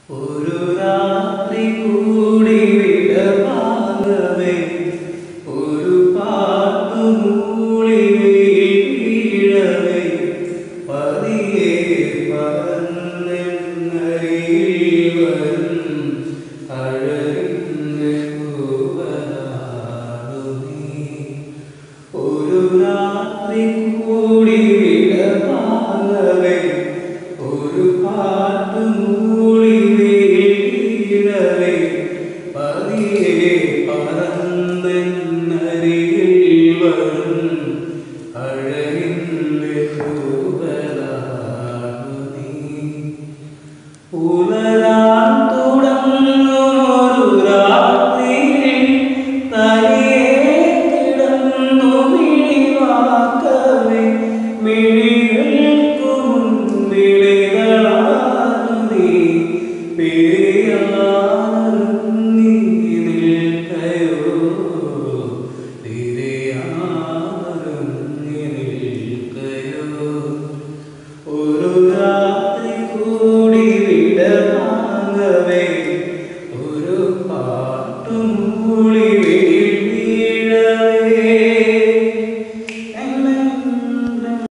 ഒരു രാത്രി കൂടി വിടവാങ്ങവേ ഒരു പാട്ടു മൂളി വീഴവേ പതിയെ പറന്നരികിൽ വരും അഴകിൻ്റെ തൂവലാണു നീ. ഒരു രാത്രി കൂടി വിടവാങ്ങവേ ഒരു പാട്ടു മൂളി വീഴവേ പതിയെ പറന്നരികിൽ വരും അഴകിൻ്റെ തൂവലാണു നീ.